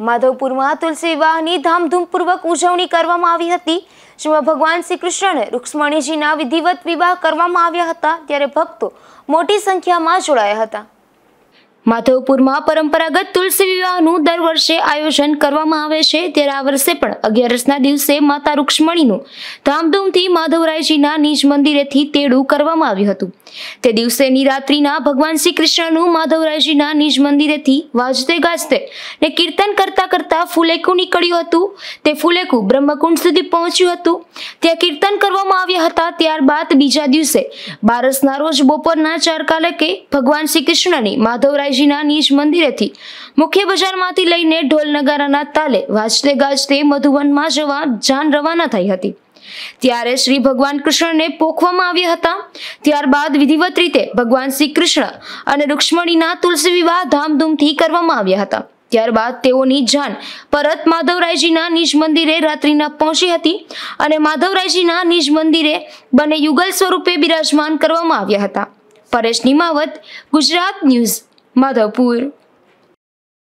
માધવપુરમાં તુલસી વિવાહની ધામધૂમપૂર્વક ઉજવણી કરવામાં આવી હતી, જેમાં ભગવાન શ્રી કૃષ્ણ અને રૂક્ષ્મણીજીના વિધિવત વિવાહ કરવામાં આવ્યા હતા, ત્યારે ભક્તો મોટી સંખ્યામાં જોડાયા હતા। માધવપુરમાં પરંપરાગત તુલસી વિવાહનું દર વર્ષે આયોજન કરવામાં આવે છે, ત્યારે આ વર્ષે પણ 11ના દિવસે માતા રૂક્ષ્મણીનું ધામધૂમથી માધવરાયજીના નિજ મંદિરેથી તેડું કરવામાં આવ્યું હતું। તે દિવસેની રાત્રિના ભગવાન શ્રી કૃષ્ણનું માધવરાયજીના નિજ મંદિરેથી વાજતે ગાજતે ને કીર્તન કરતા કરતા ફુલેકું નીકળ્યું હતું। તે ફુલેકું બ્રહ્મકુંડ સુધી પહોંચ્યું હતું, ત્યાં કીર્તન કરવામાં આવ્યા હતા। ત્યારબાદ બીજા દિવસે 12ના રોજ બપોરના 4 કલાકે ભગવાન શ્રી કૃષ્ણની માધવરાયજીના નિજ મંદિરેથી મુખ્ય બજારમાંથી લઈને ઢોલ નગારાના તાલે વાજતે ગાજતે મધુવનમાં જવા જાન રવાના થઈ હતી। ત્યારે શ્રી ભગવાન કૃષ્ણને પોખવામાં આવ્યા હતા। ત્યારબાદ વિધિવત રીતે ભગવાન શ્રી કૃષ્ણ અને રૂક્ષ્મણીના તુલસી વિવાહ ધામધૂમથી કરવામાં આવ્યા હતા। ત્યારબાદ તેઓની જાન પરત માધવરાયજીના નિજ મંદિરે રાત્રિના પહોંચી હતી અને માધવરાયજીના નિજ મંદિરે બંને યુગલ સ્વરૂપે બિરાજમાન કરવામાં આવ્યા હતા। પરેશ નિમાવત, ગુજરાત ન્યૂઝ, માધવપુર।